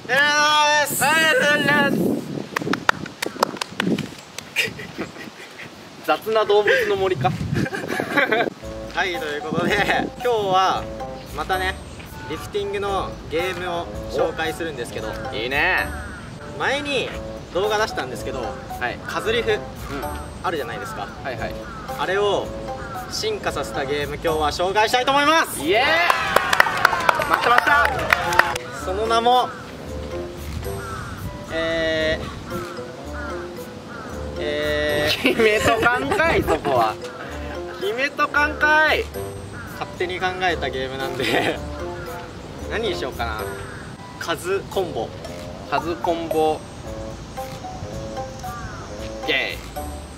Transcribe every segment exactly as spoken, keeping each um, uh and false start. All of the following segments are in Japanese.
です。 雑な動物の森か。 はい、ということで今日はまたねリフティングのゲームを紹介するんですけど、 いいね。 前に動画出したんですけど、 はい、 カズリフ、 うん、 あるじゃないですか。 はいはい。 あれを進化させたゲーム、今日は紹介したいと思います。 イエーイ、待ってました。 その名もえーえー決めとかんかい、そこは。決めとかんかい。 勝手に考えたゲームなんで何にしようかな。カズコンボ。 カズコンボゲー。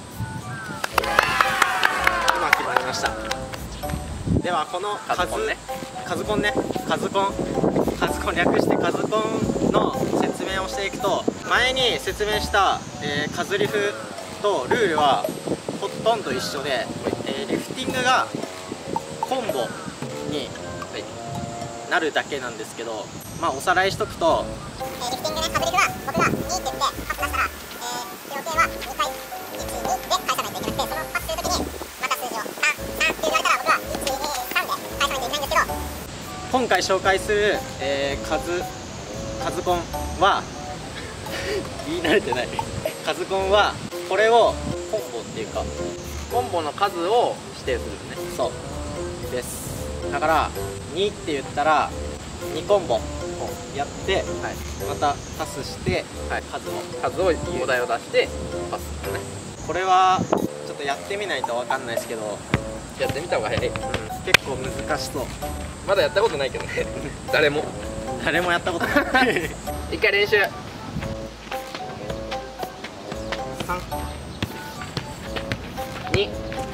今決まりました。ではこのカズコンね、カズコンね、カズコンカズコン略してカズコンの説明をしていくと、前に説明した、えー、カズリフとルールはほとんど一緒で、えー、リフティングがコンボになるだけなんですけど、まあおさらいしとくと、 えー、リフティングね、カズリフは僕がにって言ってパス出したら、えー、要件はにかいいちにで返さないといけなくて、そのパスするときにまた数字をさん、さんって言われたら僕はいち、に、さんで返さないといけないんですけど、 今回紹介する、えー、カズカズコンは言い慣れてないカズコンはこれをコンボっていうかコンボの数を指定するのね。 そうです。だからにって言ったらにコンボやって、はい、またパスして、はい、数を数をお題を出してパスするね。 これはちょっとやってみないと分かんないですけど、 やってみた方が早い、うん、 結構難しそう。 まだやったことないけどね誰も誰もやったことない一回練習。 さん、 に、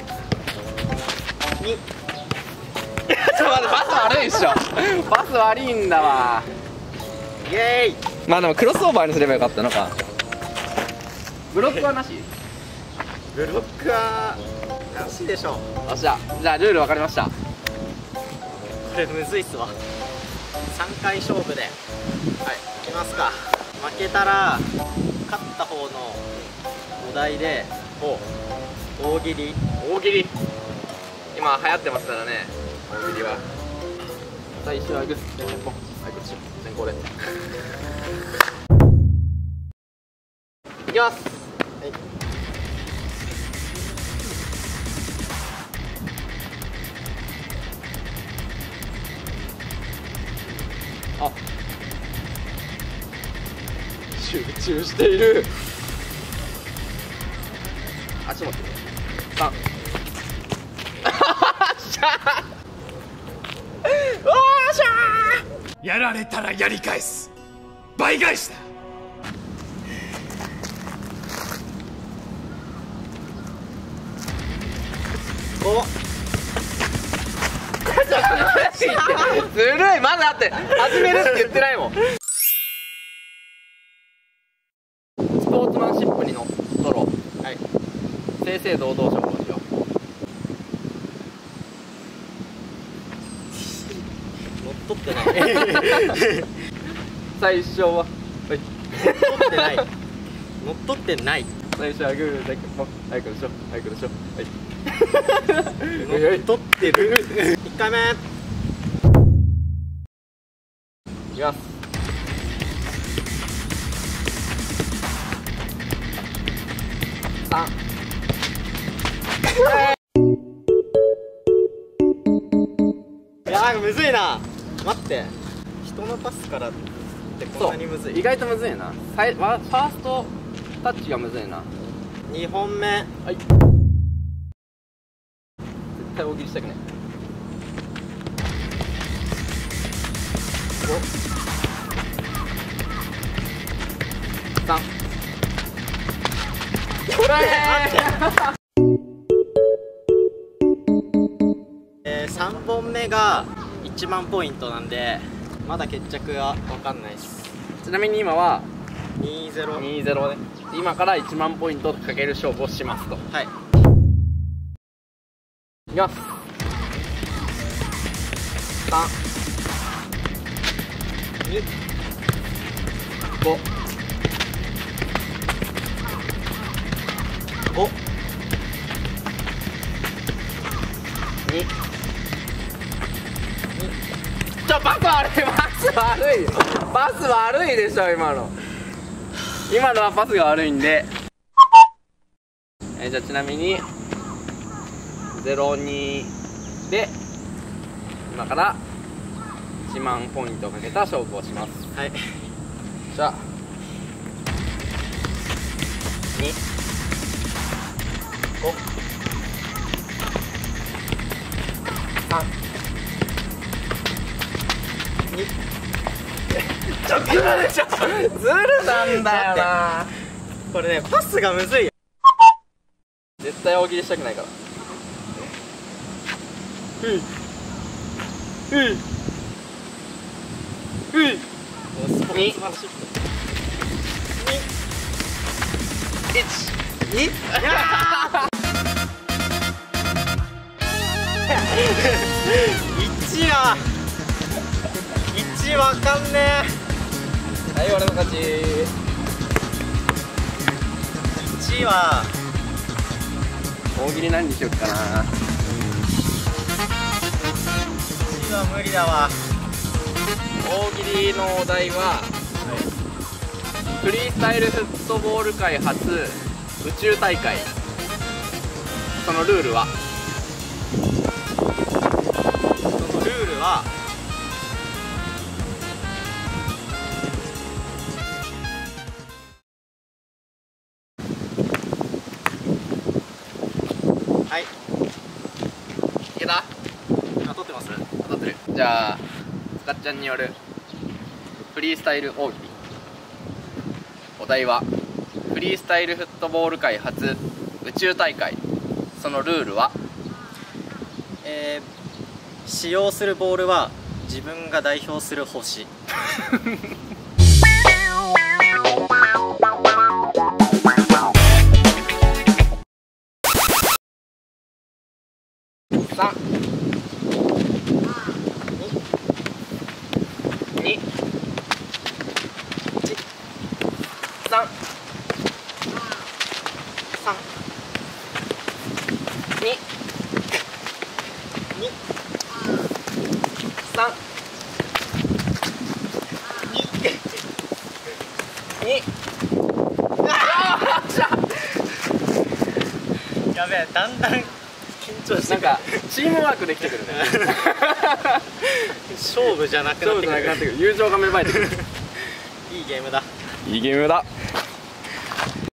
にちょっと待って、パス悪いっしょパス悪いんだわ。 イエーイ。 まあでもクロスオーバーにすればよかったのか。ブロックはなし？ ブロックはなしでしょう。 よっしゃ、じゃあルール分かりました。 これむずいっすわ。さんかい勝負で、はい、いきますか。負けたら勝った方のお題で大喜利。 大喜利今流行ってますからね、大喜利は。最初はグッ先方、はい、こっち先行でいきます。 はい、 あ、集中している。あ、ちょっと待って。さんしゃー、おーしゃー。やられたらやり返す。倍返しだ。 おずるい、まだだって始めるって言ってないもん。スポーツマンシップにのっとろう。はい、正々堂々勝負をしよう。 乗っ取ってない最初は、はい、 乗っ取ってない乗っ取ってない。 最初はグーだけポン、はい、これでしょ、はい、これでしょ、はい乗っ取ってるいっかいめいきます。さんいやーむずいな。待って、人のパスからってこんなにむずい。 意外とむずいな。さいファーストタッチがむずいな。 にほんめ、 はい、絶対大喜利したくない。さんこれえー、さんぼんめがいちまんポイントなんでまだ決着は分かんないです。 ちなみに今はにゼロ。 にゼロね。今からいちまんポイントかける勝負をしますと。 はい、 いきます。さん、に、 ご、 ご、 に、ちょ、パス悪い、パス悪いよ、パス悪いでしょ今の。今のはパスが悪いんで、えー、じゃあちなみにゼロにで今からいちまんポイントをかけた勝負をします。 はい。 じゃあに、ご、さん、に、ちょっと今でしょ、ずるなんだよな。 これね、パスがむずいよ。 絶対大喜利したくないから。うんうんうんに、 素晴らしい。 いち、に、 いちは、いちわかんねはい、俺の勝ち。 え。いちは大喜利何にしよっかな。 いちは無理だわ。 大喜利のお題は、フリースタイルフットボール界初宇宙大会、そのルールは。 そのルールははい。 いけた？ 今撮ってます。 当たってる。じゃあスカッちゃんによるフリースタイル大喜利、お題はフリースタイルフットボール界初宇宙大会、そのルールは。 えー、使用するボールは自分が代表する星。 さん、に、さん、 さん、 に、 に、 さん、に、 やべえ、だんだん緊張してくる。 なんかチームワークできてくるね。 勝負じゃなくな勝負ってくる。 じゃなくなってくる。友情が芽生えてくる。 いいゲームだ。 いいゲームだ。